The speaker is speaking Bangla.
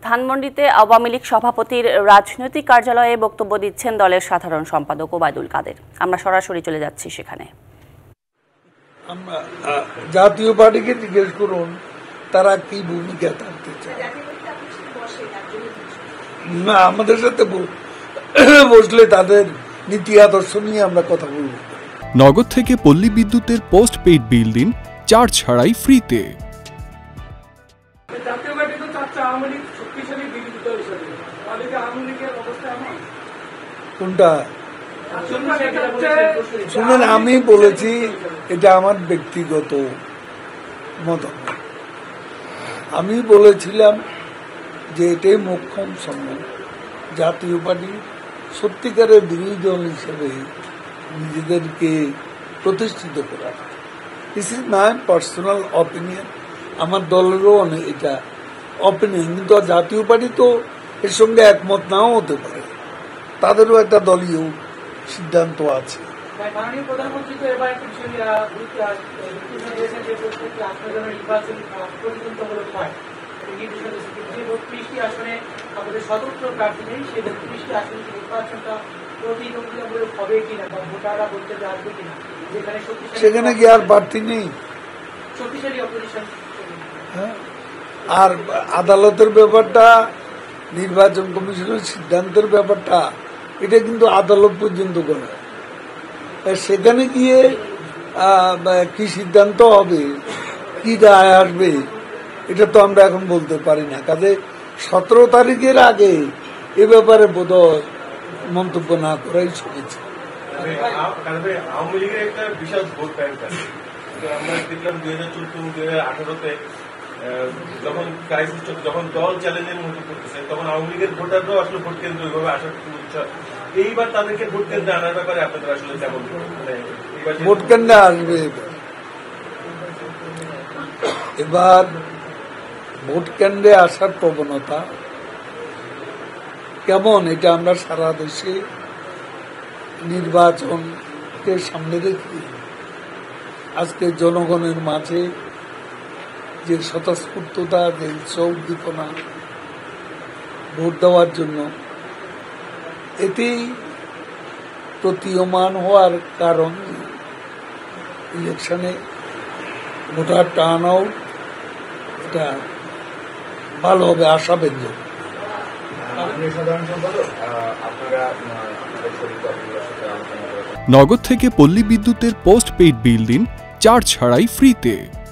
ধানমন্ডিতে আওয়ামী লীগ সভাপতির রাজনৈতিক কার্যালয়ে বক্তব্য দিচ্ছেন দলের সাধারণ সম্পাদক ওবায়দুল কাদের। আমরা সরাসরি চলে যাচ্ছি সেখানে। আমরা জাতীয় পার্টিকে জিজ্ঞেস করুন তারা কি ভূমিকা থাকতে চায়। না, আমাদের সাথে বসলে তাদের নীতি আদর্শ নিয়ে আমরা কথা বলব। নগদ থেকে পল্লী বিদ্যুতের পোস্ট পেইড বিল দিন, চার্জ ছাড়াই ফ্রিতে। কোনটা শুনুন, আমি বলেছি এটা আমার ব্যক্তিগত মতামত। আমি বলেছিলাম যে এটাই মোক্ষম সময় জাতীয় পার্টি সত্যিকারের বিরোধী দল হিসেবে নিজেদেরকে প্রতিষ্ঠিত করা। This is my personal opinion. আমার দলেরও অনেক এটা অপিনিয়ন, কিন্তু জাতীয় পার্টি তো এর সঙ্গে একমত নাও হতে পারে, তাদেরও একটা দলীয় সিদ্ধান্ত আছে। সেখানে কি আর প্রার্থী নেই? আর আদালতের ব্যাপারটা, নির্বাচন কমিশনের সিদ্ধান্তের ব্যাপারটা, এটা কিন্তু আদালত পর্যন্ত করে। সেখানে গিয়ে কি সিদ্ধান্ত হবে, কি রায় আসবে, এটা তো আমরা এখন বলতে পারি না। কাজে 17 তারিখের আগে এ ব্যাপারে বোধহয় মন্তব্য না করাই শুনেছি। আওয়ামী লীগের একটা বিশাল ভোট ব্যাংক আছে। আমরা দেখলাম 2014-2018-তে যখন দল চ্যালেঞ্জের মধ্যে করতেছে, তখন আওয়ামী লীগের ভোটাররাও আসলে ভোট কেন্দ্র ওইভাবে আসার এইবার তাদেরকে ভোট কেন্দ্রে আনার ব্যাপারে আপনাদের আসলে কেমন? ভোট কেন্দ্রে আসবে এবার, ভোট কেন্দ্রে আসার প্রবণতা কেমন এটা আমরা সারা দেশে নির্বাচনকে সামনে রেখে আজকে জনগণের মাঝে যে স্বতঃস্ফূর্ততা, যে উদ্দীপনা ভোট দেওয়ার জন্য, এটি প্রতীয়মান হওয়ার কারণ ইলেকশনে ভোটার টার্ন আউট এটা ভালো হবে, আশাব্যঞ্জক। নগদ থেকে পল্লী বিদ্যুতের পোস্ট পেইড বিল দিন, চার্জ ছাড়াই ফ্রিতে।